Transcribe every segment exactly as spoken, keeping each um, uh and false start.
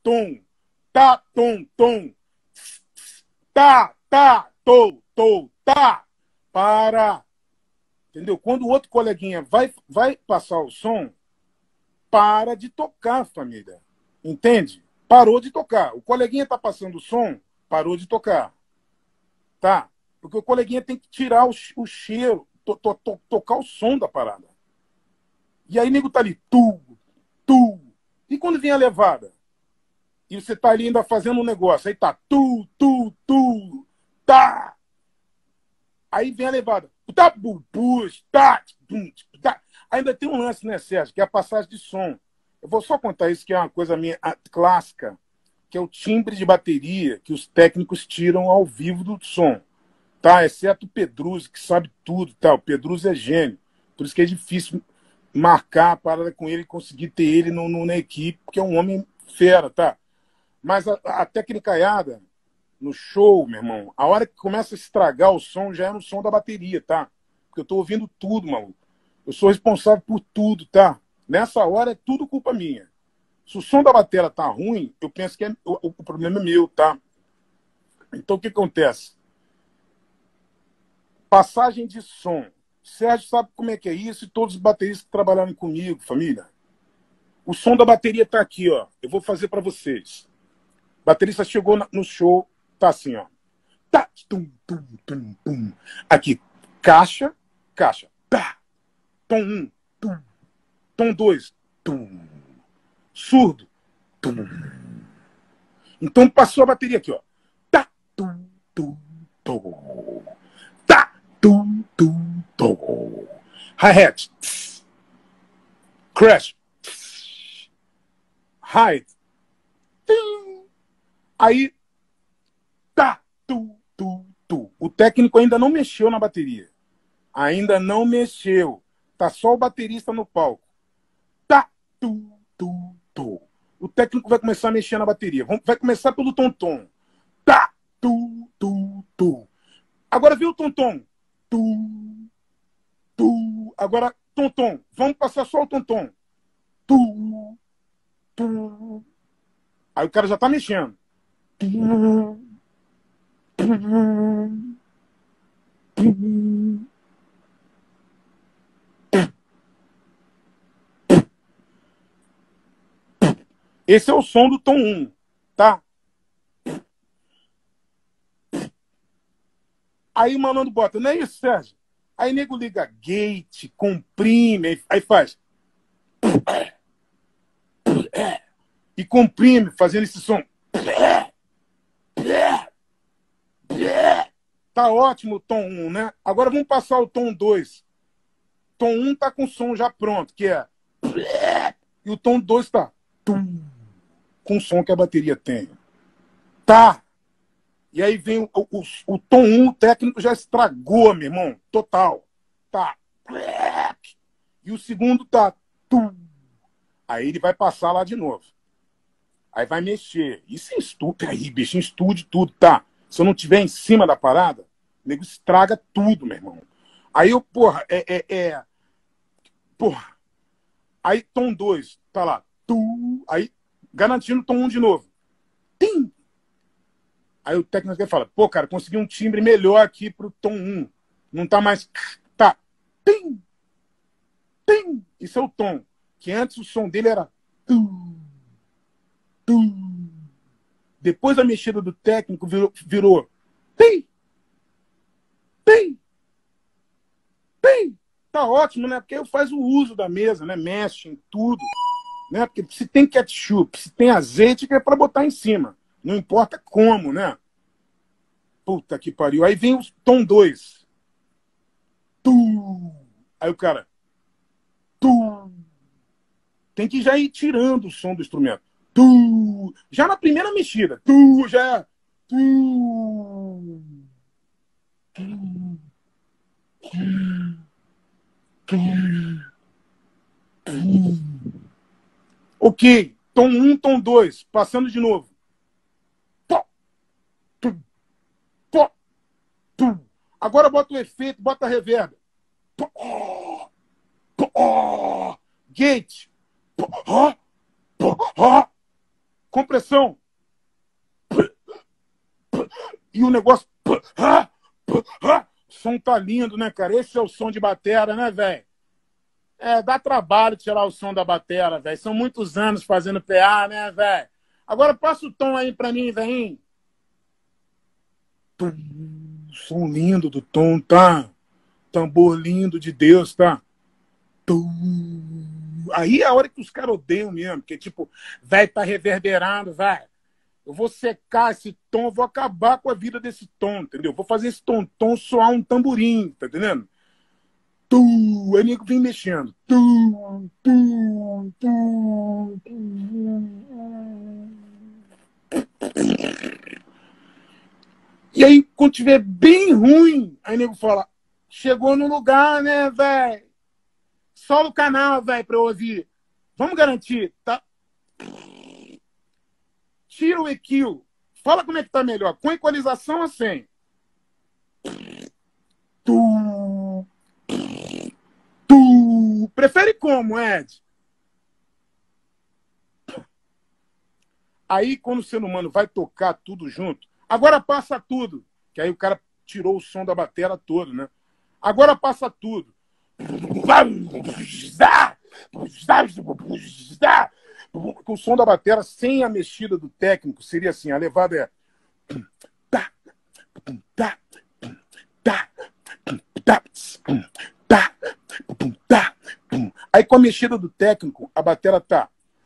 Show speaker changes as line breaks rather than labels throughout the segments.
tom, tá, tom, tom, tá, tá, tô, tô, tá, para. Entendeu? Quando o outro coleguinha vai, vai passar o som, para de tocar, família. Entende? Parou de tocar. O coleguinha tá passando o som, parou de tocar. Tá? Porque o coleguinha tem que tirar o, o cheiro, to, to, to, tocar o som da parada. E aí, nego tá ali, tu, tu. E quando vem a levada? E você tá ali ainda fazendo um negócio, aí tá, tu, tu, tu, tá. Aí vem a levada. Tá, bu, bus, tá, bum, tá. Ainda tem um lance, né, Sérgio, que é a passagem de som. Eu vou só contar isso, que é uma coisa minha clássica, que é o timbre de bateria que os técnicos tiram ao vivo do som. Tá? Exceto o Pedruzzi, que sabe tudo. Tá? O Pedruzzi é gênio. Por isso que é difícil marcar a parada com ele e conseguir ter ele no, no, na equipe, porque é um homem fera, tá? Mas a, a tecnicaiada no show, meu irmão, a hora que começa a estragar o som, já é no som da bateria, tá? Porque eu tô ouvindo tudo, maluco. Eu sou responsável por tudo, tá? Nessa hora é tudo culpa minha. Se o som da bateria tá ruim, eu penso que é, o, o problema é meu, tá? Então o que acontece? Passagem de som. Sérgio sabe como é que é isso e todos os bateristas que trabalharam comigo, família. O som da bateria tá aqui, ó. Eu vou fazer para vocês. O baterista chegou no show, tá assim, ó. Tá, tum, tum, tum, tum. Aqui, caixa, caixa. Tá. Tom um, tum. Tom dois, tum. Surdo, tum. Então passou a bateria aqui, ó. Tá, tum, tum, tum. Tá, tum, tum, tum. Hi-hat. Crash. Hide. Aí, tá, tu, tu, tu. O técnico ainda não mexeu na bateria. Ainda não mexeu. Tá só o baterista no palco. Tá, tu, tu, tu. O técnico vai começar a mexer na bateria. Vai começar pelo tom-tom. Tá, tu, tu, tu. Agora viu o tom-tom? Tu, tu. Agora, tom-tom. Vamos passar só o tom-tom. Tu, tu. Aí o cara já tá mexendo. Esse é o som do tom um, tá? Aí o malandro bota, não é isso, Sérgio? Aí nego liga gate, comprime, aí faz. E comprime, fazendo esse som. Tá ótimo o tom um, né? Agora vamos passar o tom dois. Tom um tá com o som já pronto, que é. E o tom dois tá. Com o som que a bateria tem. Tá. E aí vem o, o, o tom um, o técnico já estragou, meu irmão. Total. Tá. E o segundo tá. Aí ele vai passar lá de novo. Aí vai mexer. Isso é estúdio. Aí, bicho, em estúdio tudo, tá? Se eu não tiver em cima da parada, o nego estraga tudo, meu irmão. Aí eu, porra, é. é, é porra. Aí tom dois, tá lá. Tu, aí, garantindo tom um de novo. Tim! Aí o técnico fala, pô, cara, consegui um timbre melhor aqui pro tom um. Não tá mais. Tá. Tim! Tim! Isso é o tom. Que antes o som dele era. Tu, tu. Depois da mexida do técnico, virou. virou Tim! Tim! Tim! Tá ótimo, né? Porque aí faz o uso da mesa, né? Mexe em tudo. Né? Porque se tem ketchup, se tem azeite, que é pra botar em cima. Não importa como, né? Puta que pariu. Aí vem o tom dois. Tu. Aí o cara. Tu. Tem que já ir tirando o som do instrumento. Tu. Já na primeira mexida. Tu, já. Tu. Tu. Tu. Tu. Ok. Tom um, tom dois. Passando de novo. Agora bota o efeito, bota a reverb. Gate. compressão. E o negócio... O som tá lindo, né, cara? Esse é o som de batera, né, velho? É, dá trabalho tirar o som da batera, velho. São muitos anos fazendo P A, né, velho? Agora passa o tom aí pra mim, velho. Som lindo do tom, tá? Tambor lindo de Deus, tá? Aí é a hora que os caras odeiam mesmo, porque, tipo, velho, tá reverberando, velho. Eu vou secar esse tom, vou acabar com a vida desse tom, entendeu? Vou fazer esse tom, tom soar um tamborim, tá entendendo? Tu, aí nego vem mexendo. Tu, tu, tu, tu. E aí, quando tiver bem ruim, aí nego fala, chegou no lugar, né, velho? Sola o canal, velho, pra eu ouvir. Vamos garantir, tá? Tira o E Q. Fala como é que tá melhor. Com equalização ou sem? Tu, tu. Prefere como, Ed? Aí, quando o ser humano vai tocar tudo junto, agora passa tudo. Que aí o cara tirou o som da bateria todo, né? Agora passa tudo. O som da bateria sem a mexida do técnico seria assim, a levada é... Aí com a mexida do técnico, a bateria tá...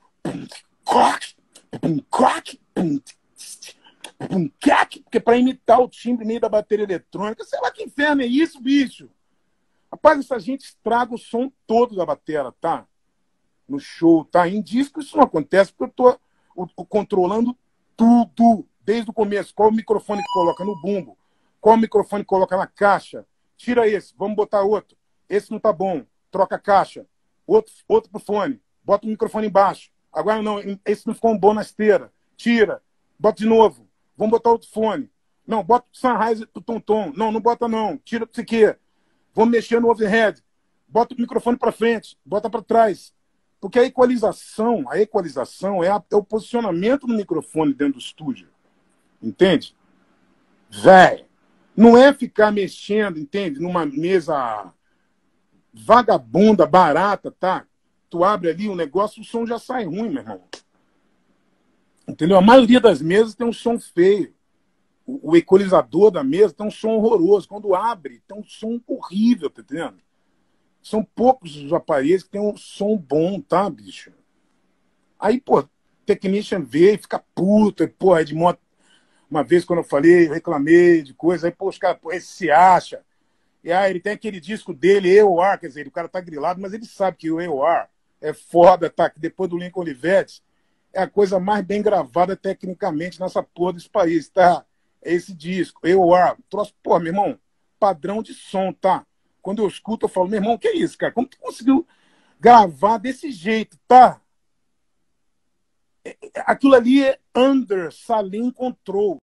Porque para imitar o timbre meio da bateria eletrônica, sei lá que inferno é isso, bicho. Rapaz, essa gente estraga o som todo da bateria, tá? No show, tá? Em disco isso não acontece, porque eu tô o, o, controlando tudo, desde o começo. Qual o microfone que coloca no bumbo? Qual o microfone que coloca na caixa? Tira esse, vamos botar outro. Esse não tá bom, troca a caixa. Outro, outro pro fone, bota o microfone embaixo. Agora não, esse não ficou bom na esteira. Tira, bota de novo. Vamos botar outro fone. Não, bota o Sennheiser pro tom-tom. Não, não bota não. Tira o que você quer. Vamos mexer no overhead. Bota o microfone para frente, bota para trás. Porque a equalização, a equalização é, a, é o posicionamento do microfone dentro do estúdio. Entende? Véi, não é ficar mexendo, entende? Numa mesa vagabunda, barata, tá? Tu abre ali o negócio, o som já sai ruim, meu irmão. Entendeu? A maioria das mesas tem um som feio. O, o equalizador da mesa tem um som horroroso. Quando abre, tem um som horrível, tá entendendo? São poucos os aparelhos que tem um som bom, tá, bicho? Aí, pô, technician vê e fica puto. E, pô, Edmond, uma vez quando eu falei, eu reclamei de coisa, aí, pô, os caras, pô, esse se acha. E aí, ele tem aquele disco dele, A O R, quer dizer, o cara tá grilado, mas ele sabe que o A O R é foda, tá? Que depois do Lincoln Olivetti é a coisa mais bem gravada tecnicamente nessa porra desse país, tá? É esse disco, A O R. Troço, pô, meu irmão, padrão de som, tá? Quando eu escuto, eu falo, meu irmão, o que é isso, cara? Como tu conseguiu gravar desse jeito, tá? Aquilo ali é under Salim Control.